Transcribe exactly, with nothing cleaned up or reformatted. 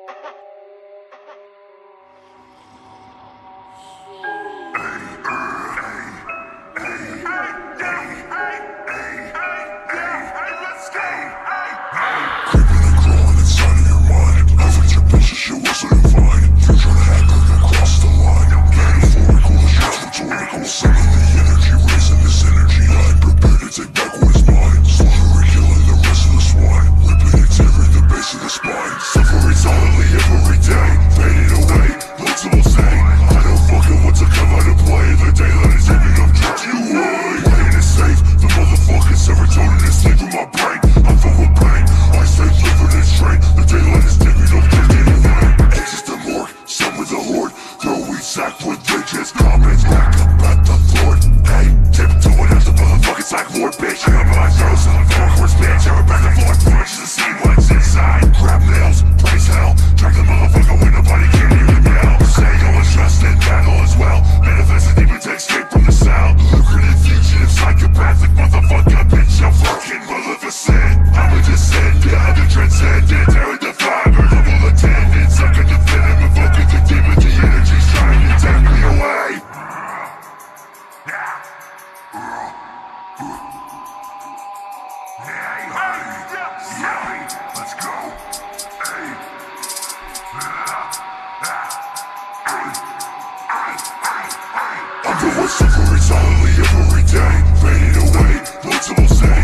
Sack with bitches, comments back up at the floor. Hey, tiptoeing at the motherfucking sack floor, bitch. I got my throws on the floor, horse bitch. I'm back and forth, punches to see what's inside. Grab nails, praise hell, drag the motherfucker when nobody can even yell. Say I was trust in battle as well. Manifest a demon to escape from the cell. Lucrative fugitive, psychopathic motherfucker, bitch. I'm fucking maleficent. I'm a descendant, I'm the transcendent. Tearing the fiber, double attendance. I'm gonna fit him, invoking the demon, the energy's trying to take me away. Hey, hey, let's go. Hey, I'm doing suffering solidly every day, fading away, looks almost sad.